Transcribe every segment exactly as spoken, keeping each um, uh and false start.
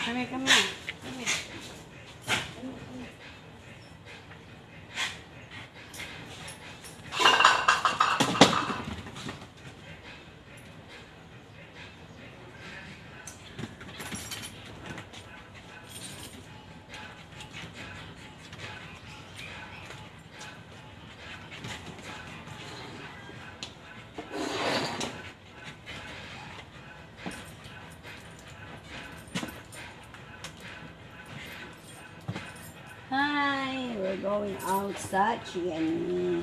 Come here, come here. Come here. Hi, we're going out, Sachi and me.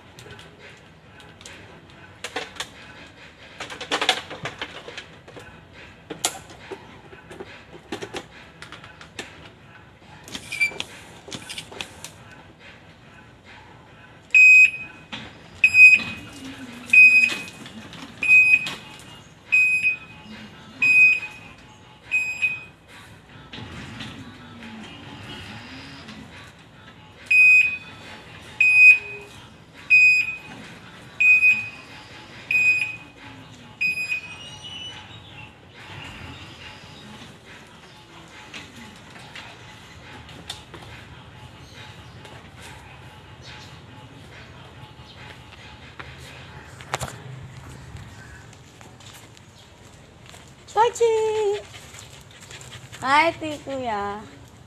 Sachi! Hi, Kuya.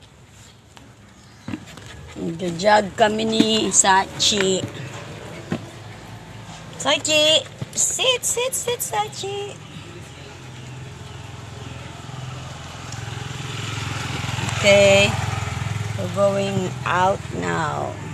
Nag-jog kami ni Sachi. Sachi! Sit, sit, sit, Sachi! Okay. We're going out now.